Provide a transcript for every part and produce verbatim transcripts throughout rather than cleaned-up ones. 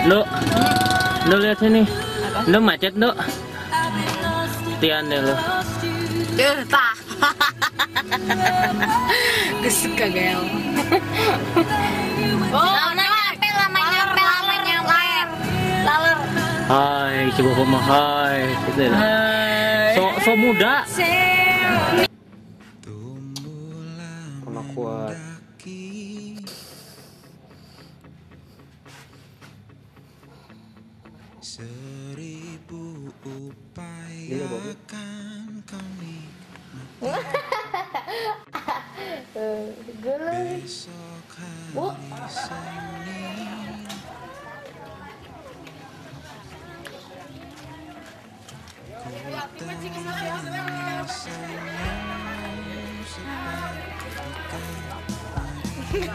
Lu, lu lihat sini. Lu macet, lu. Tian deh lu. Tuh, tah. Gesek kagak. Oh, nyampe lamanya nyampe lamanya nyampe. Laler. Hai, coba koma hai. Gitu ya. So, so muda. Karena kuat. Seribu upaya akan kau nikmati. Besok hari Senin ku tanya sayang seperti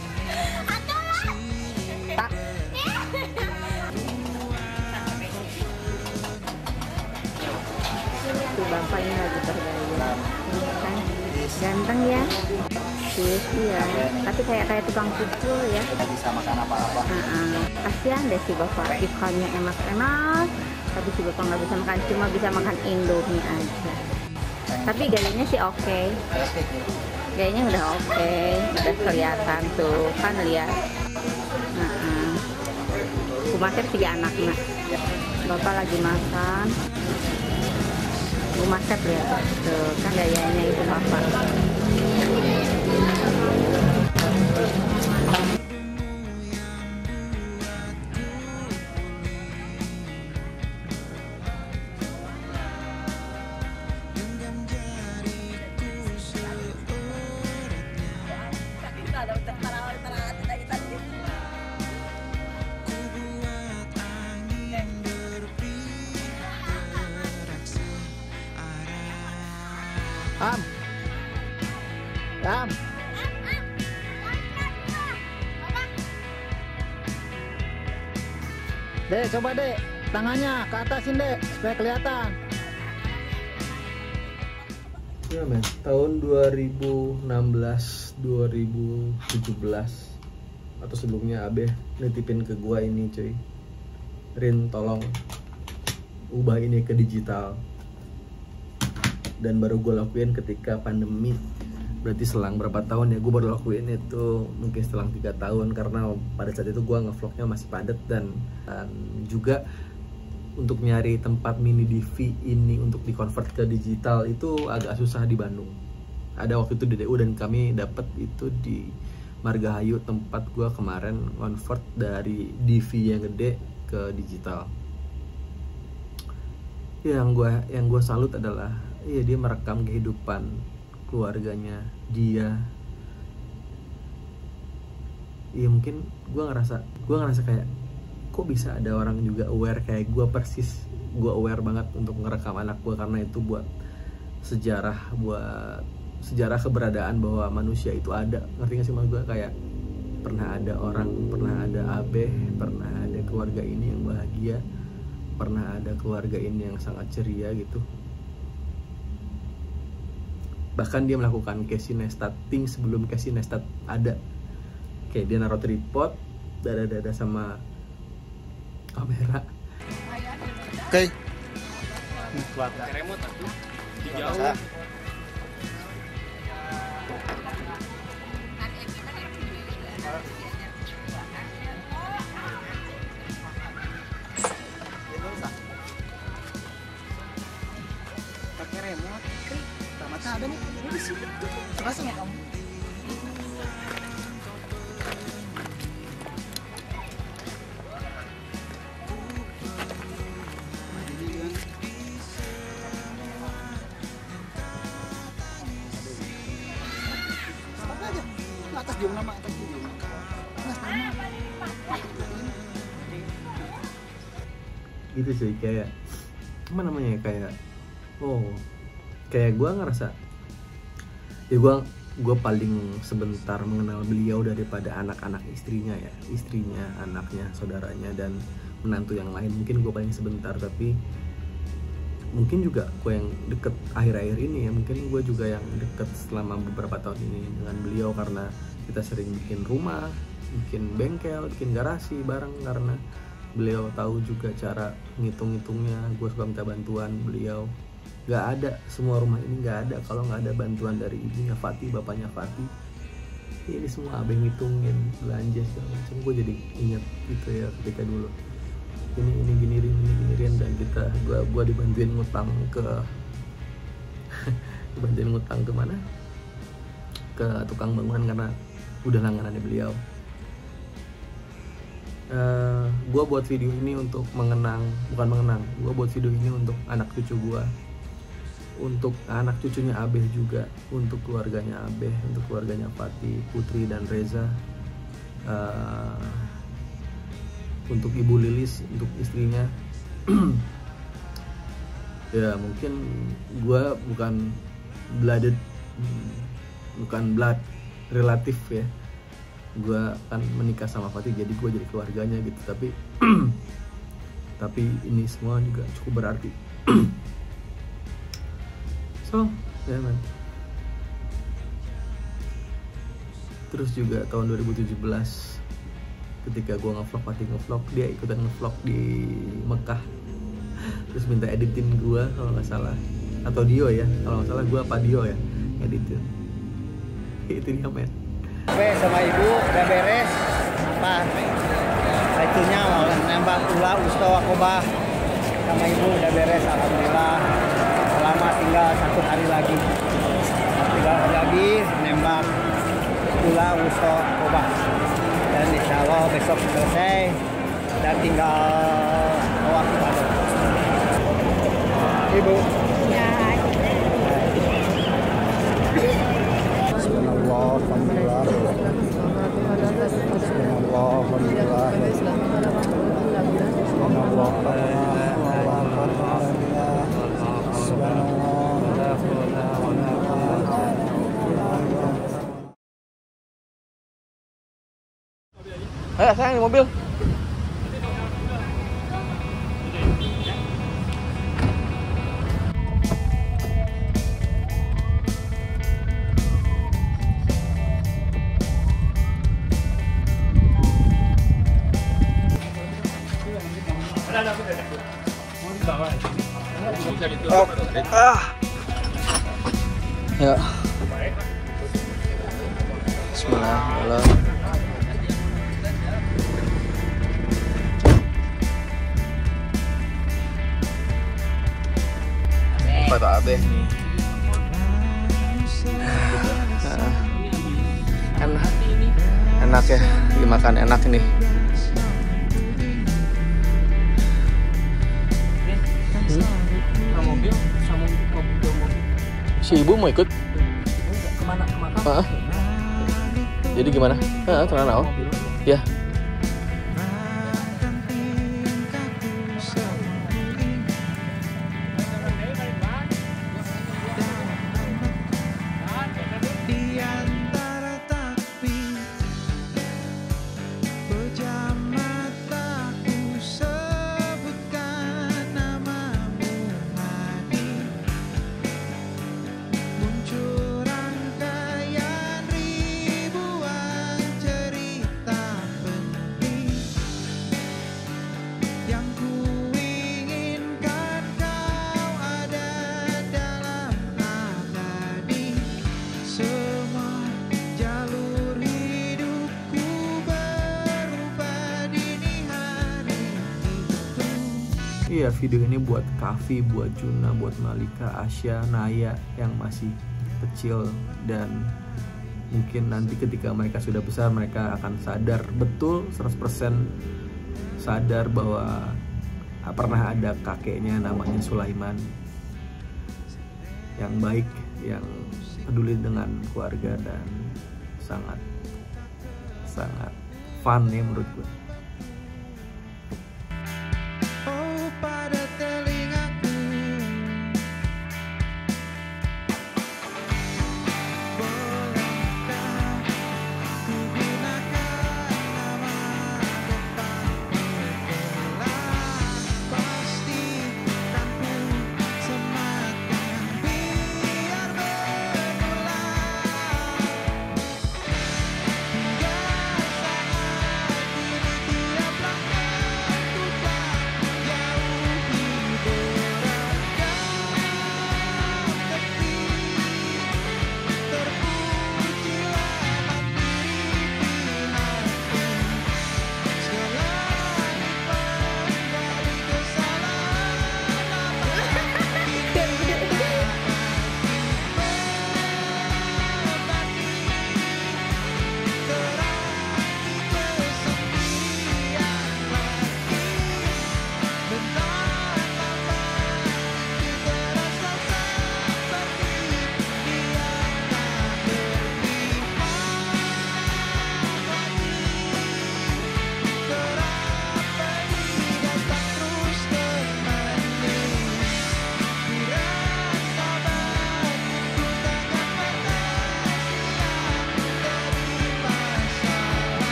Tuh bapaknya lagi berdaya, kan ganteng ya, sih iya, tapi kayak kayak tukang pukul ya. Tidak bisa makan apa-apa. Uh-uh. Kasihan deh si bapak, ikannya enak-enak, tapi si bapak nggak bisa makan, cuma bisa makan Indomie aja. Tapi gayanya sih oke, okay. Gayanya udah oke, okay. Udah kelihatan tuh, kan lihat. Uh-uh. Kumasir tiga anaknya, bapak lagi makan. Rumah set ya, tuh kan gayanya itu bapak. Am, Am, Dek, coba dek, tangannya ke atasin dek, supaya kelihatan. Ya men, tahun dua ribu enam belas, dua ribu tujuh belas atau sebelumnya Abe nitipin ke gua ini cuy. Rin, tolong ubah ini ke digital. Dan baru gue lakuin ketika pandemi. Berarti selang berapa tahun ya gue baru lakuin itu, mungkin selang tiga tahun, karena pada saat itu gue ngevlognya masih padat. Dan, dan juga untuk nyari tempat mini D V ini untuk di-convert ke digital itu agak susah di Bandung. Ada waktu itu di D U dan kami dapat itu di Margahayu, tempat gue kemarin convert dari D V yang gede ke digital. Yang gue yang gue salut adalah iya, dia merekam kehidupan keluarganya dia. Iya, mungkin gue ngerasa gue ngerasa kayak kok bisa ada orang juga aware kayak gue persis. Gue aware banget untuk ngerekam anak gue karena itu buat sejarah, buat sejarah keberadaan bahwa manusia itu ada. Ngerti gak sih maksud gue? Kayak pernah ada orang, pernah ada Abe, pernah ada keluarga ini yang bahagia, pernah ada keluarga ini yang sangat ceria gitu. Bahkan dia melakukan Casey Neistat thing sebelum Casey Neistat ada. Kayak dia naruh tripod, dada-dada sama kamera. Oke. Remote aku di jauh. Pakai remote. Tamatnya ada nih. Ini di sini tuh. Langsung ya kamu. Atas diem nama, atas diem nama. Gitu sih, kayak apa namanya, kayak oh kayak gue ngerasa ya gue gue paling sebentar mengenal beliau daripada anak-anak istrinya ya, istrinya, anaknya, saudaranya, dan menantu yang lain. Mungkin gue paling sebentar, tapi mungkin juga gue yang deket akhir-akhir ini ya, mungkin gue juga yang deket selama beberapa tahun ini dengan beliau karena kita sering bikin rumah, bikin bengkel, bikin garasi bareng, karena beliau tahu juga cara ngitung-ngitungnya. Gue suka minta bantuan beliau. Gak ada, semua rumah ini gak ada kalau nggak ada bantuan dari ibunya Fatih, bapaknya Fatih. Ini semua abang ngitungin belanja segala macam. Gue jadi inget gitu ya ketika dulu ini ini gini ini gini rin, dan kita gue gue dibantuin ngutang ke dibantuin ngutang ke mana, ke tukang bangunan karena udah langganannya beliau. Uh, gue buat video ini untuk mengenang, bukan mengenang, gue buat video ini untuk anak cucu gue, untuk anak cucunya Abeh juga, untuk keluarganya Abeh, untuk keluarganya Fatih, Putri dan Reza, uh, untuk Ibu Lilis, untuk istrinya. Ya mungkin gue bukan blooded, bukan blood relatif ya. Gue kan menikah sama Fatih, jadi gue jadi keluarganya gitu. Tapi tapi ini semua juga cukup berarti. So, ya man. Terus juga tahun dua ribu tujuh belas ketika gue ngevlog, Fatih ngevlog, dia ikutan ngevlog di Mekah. Terus minta editin gue kalau nggak salah, atau Dio ya, kalau nggak salah gue apa Dio ya editin. Itu dia men. Oke, sama ibu udah beres apa itunya nembak pula Usto Wakobah sama ibu udah beres, alhamdulillah. Selama tinggal satu hari lagi, tinggal hari lagi nembak pula Usto Wakobah, dan insya Allah besok selesai dan tinggal waktu baru. Ibu. Ya. Bismillah, alhamdulillah. Bismillah, alhamdulillah. Ayo sayang di mobil. Oh. Ah. Ya. Bismillah. Kata Abeh nih. Enak. Enak ya, dimakan enak ini. Mobil sama mobil mobil. Si ibu mau ikut? Kemana? Kemana? Ah. Jadi gimana? Ah, tenang oh. Ya. Iya, video ini buat Kavi, buat Juna, buat Malika, Asya, Naya yang masih kecil, dan mungkin nanti ketika mereka sudah besar mereka akan sadar betul seratus persen sadar bahwa pernah ada kakeknya namanya Sulaiman yang baik, yang peduli dengan keluarga dan sangat sangat fun ya menurut gue.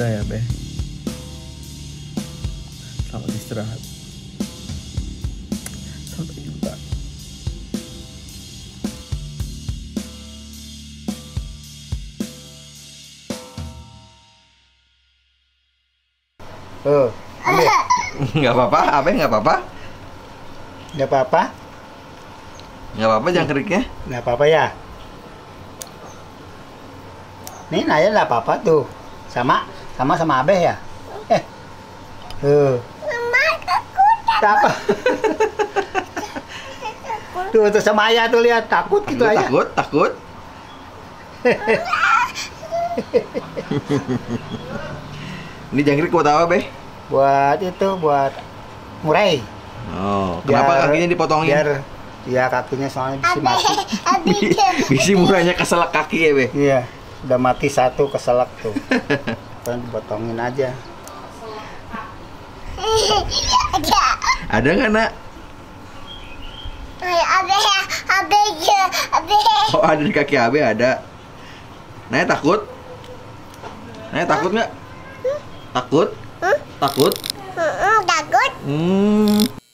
Udah ya, Be. Selamat istirahat. Sampai jumpa. Oh, Abe, Nggak apa-apa, Abe nggak apa-apa. nggak apa-apa, Nggak apa-apa jangkriknya. nggak apa-apa ya. Nih Naya nggak apa-apa tuh, sama sama sama Abe ya. Eh, tuh. Takut. Tuh tuh sama Ayah tuh lihat takut gitu Ayah. Takut, takut. Ini jangkrik buat apa, Be? Buat itu buat murai. Oh, kenapa kakinya dipotongin? Biar ya kakinya soalnya bisa mati. Bisi murahnya keselak kaki ya, Be? Iya, udah mati satu keselak tuh. Kan dipotongin aja. Ada nggak, Nak? Abe, abe, abe. Oh, ada di kaki Abe, ada. Naya takut? Naya takut nggak? Takut? Takut? Takut. Hmm.